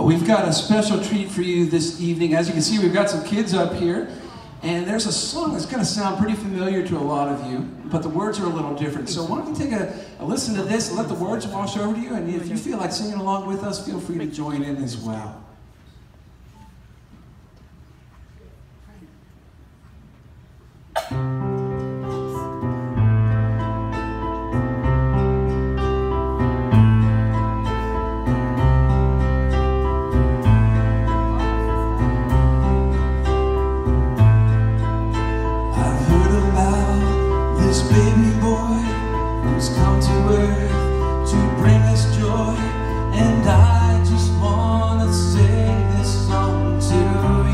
We've got a special treat for you this evening. As you can see, we've got some kids up here, and there's a song that's going to sound pretty familiar to a lot of you, but the words are a little different. So why don't you take a listen to this and let the words wash over to you, and if you feel like singing along with us, feel free to join in as well. This baby boy who's come to earth to bring us joy, and I just wanna sing this song to you.